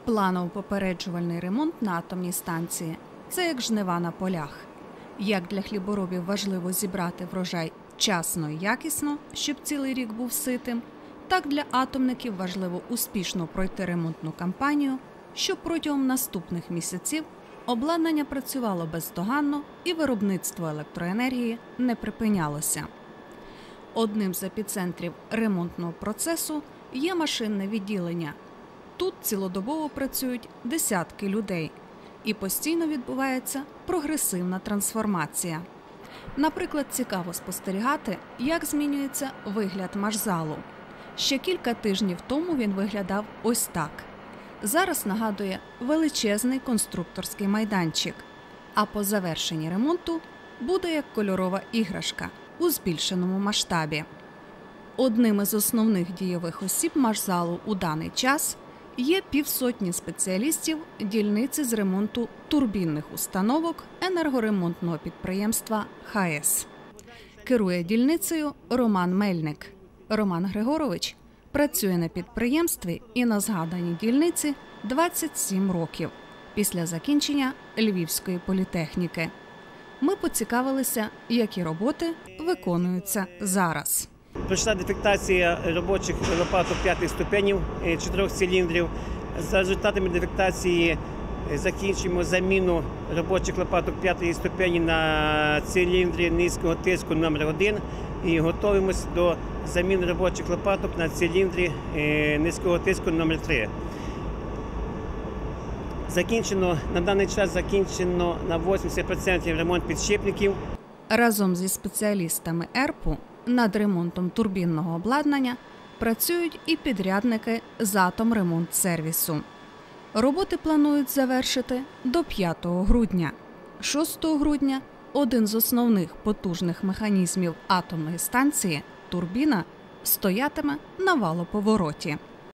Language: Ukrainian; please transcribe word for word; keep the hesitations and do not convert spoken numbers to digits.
Планово-попереджувальний ремонт на атомній станції – це як жнива на полях. Як для хліборобів важливо зібрати врожай вчасно і якісно, щоб цілий рік був ситим, так для атомників важливо успішно пройти ремонтну кампанію, щоб протягом наступних місяців обладнання працювало бездоганно і виробництво електроенергії не припинялося. Одним з епіцентрів ремонтного процесу є машинне відділення. Тут цілодобово працюють десятки людей і постійно відбувається прогресивна трансформація. Наприклад, цікаво спостерігати, як змінюється вигляд машзалу. Ще кілька тижнів тому він виглядав ось так. Зараз нагадує величезний конструкторський майданчик, а по завершенні ремонту буде як кольорова іграшка у збільшеному масштабі. Одним із основних дійових осіб машзалу у даний час є півсотні спеціалістів дільниці з ремонту турбінних установок енергоремонтного підприємства ХАЕС. Керує дільницею Роман Мельник. Роман Григорович працює на підприємстві і на згаданій дільниці двадцять сім років після закінчення Львівської політехніки. Ми поцікавилися, які роботи виконуються зараз. Пройшла дефектація робочих лопаток п'ятих ступенів чотирьох циліндрів. За результатами дефектації закінчуємо заміну робочих лопаток п'ятої ступені на циліндрі низького тиску номер один і готуємося до заміни робочих лопаток на циліндрі низького тиску номер три. Закінчено, на даний час закінчено на вісімдесят відсотків ремонт підшипників. Разом зі спеціалістами ЕРПу над ремонтом турбінного обладнання працюють і підрядники з «Атомремонтсервісу». Роботи планують завершити до п'ятого грудня. шостого грудня один з основних потужних механізмів атомної станції – турбіна – стоятиме на валоповороті.